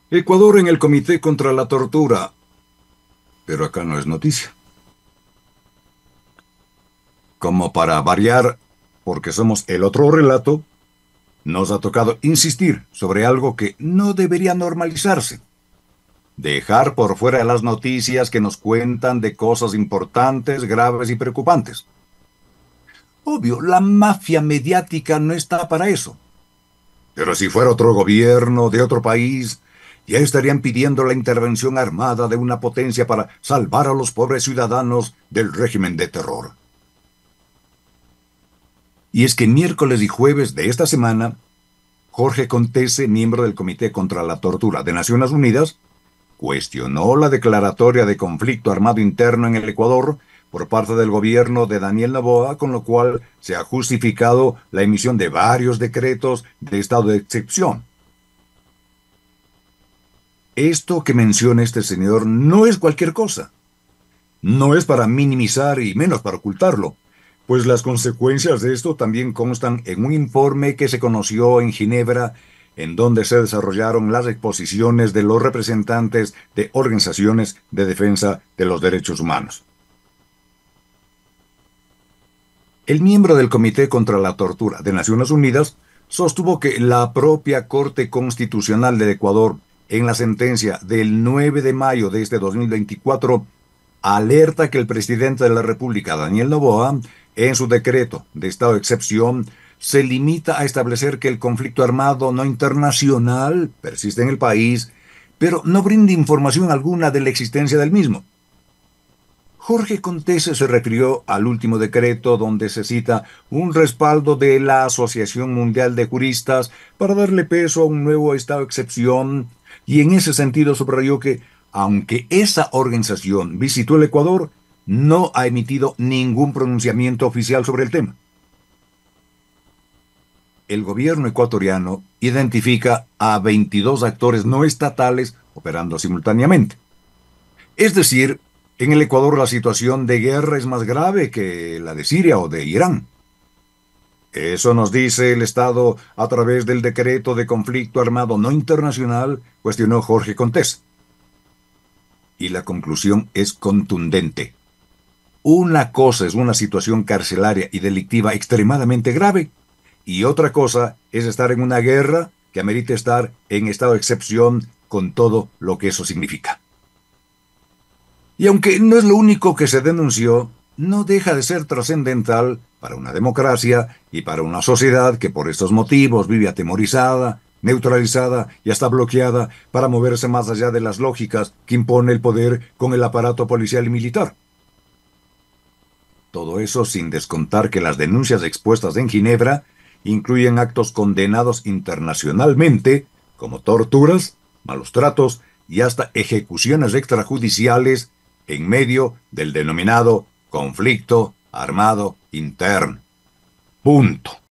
Ecuador en el Comité contra la Tortura. Pero acá no es noticia. Como para variar, porque somos el otro relato, nos ha tocado insistir sobre algo que no debería normalizarse. Dejar por fuera las noticias que nos cuentan de cosas importantes, graves y preocupantes. Obvio, la mafia mediática no está para eso. Pero si fuera otro gobierno de otro país, ya estarían pidiendo la intervención armada de una potencia para salvar a los pobres ciudadanos del régimen de terror. Y es que miércoles y jueves de esta semana, Jorge Contese, miembro del Comité contra la Tortura de Naciones Unidas, cuestionó la declaratoria de conflicto armado interno en el Ecuador por parte del gobierno de Daniel Noboa, con lo cual se ha justificado la emisión de varios decretos de estado de excepción. Esto que menciona este señor no es cualquier cosa. No es para minimizar y menos para ocultarlo, pues las consecuencias de esto también constan en un informe que se conoció en Ginebra, en donde se desarrollaron las exposiciones de los representantes de organizaciones de defensa de los derechos humanos. El miembro del Comité contra la Tortura de Naciones Unidas sostuvo que la propia Corte Constitucional del Ecuador, en la sentencia del 9 de mayo de este 2024, alerta que el presidente de la República, Daniel Noboa, en su decreto de estado de excepción, se limita a establecer que el conflicto armado no internacional persiste en el país, pero no brinda información alguna de la existencia del mismo. Jorge Contese se refirió al último decreto donde se cita un respaldo de la Asociación Mundial de Juristas para darle peso a un nuevo estado de excepción, y en ese sentido subrayó que, aunque esa organización visitó el Ecuador, no ha emitido ningún pronunciamiento oficial sobre el tema. El gobierno ecuatoriano identifica a 22 actores no estatales operando simultáneamente. Es decir, en el Ecuador la situación de guerra es más grave que la de Siria o de Irán. Eso nos dice el Estado a través del decreto de conflicto armado no internacional, cuestionó Jorge Contés. Y la conclusión es contundente. Una cosa es una situación carcelaria y delictiva extremadamente grave, y otra cosa es estar en una guerra que amerita estar en estado de excepción con todo lo que eso significa. Y aunque no es lo único que se denunció, no deja de ser trascendental para una democracia y para una sociedad que por estos motivos vive atemorizada, neutralizada y hasta bloqueada para moverse más allá de las lógicas que impone el poder con el aparato policial y militar. Todo eso sin descontar que las denuncias expuestas en Ginebra incluyen actos condenados internacionalmente, como torturas, malos tratos y hasta ejecuciones extrajudiciales en medio del denominado conflicto armado interno. Punto.